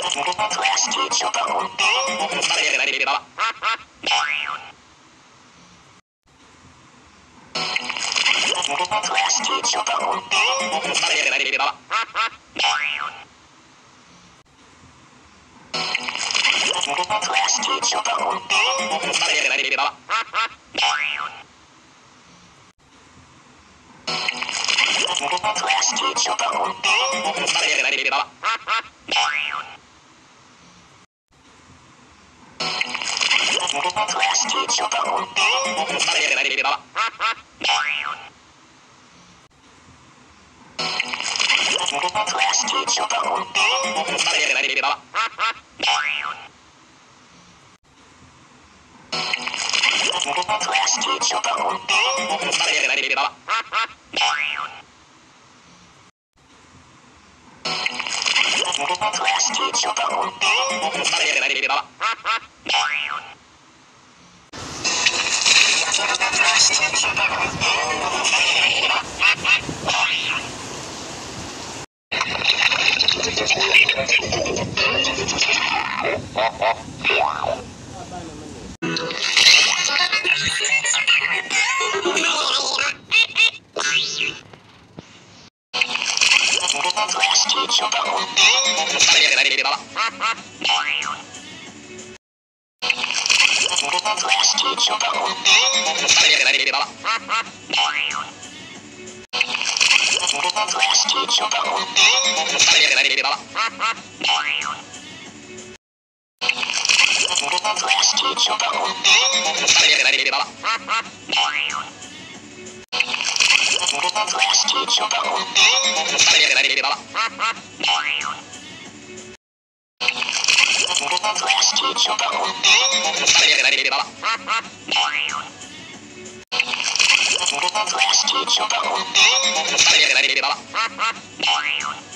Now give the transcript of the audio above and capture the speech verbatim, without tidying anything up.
Class teacher phone. Class teacher phone. Class teacher phone. Class teacher phone. Class teacher phone. Class teacher phone. Class teacher phone. Class teacher phone. Class teacher Class teacher phone. Class teacher phone. Class teacher phone. Class teacher phone. Class teacher phone. Class teacher phone. Class teacher phone.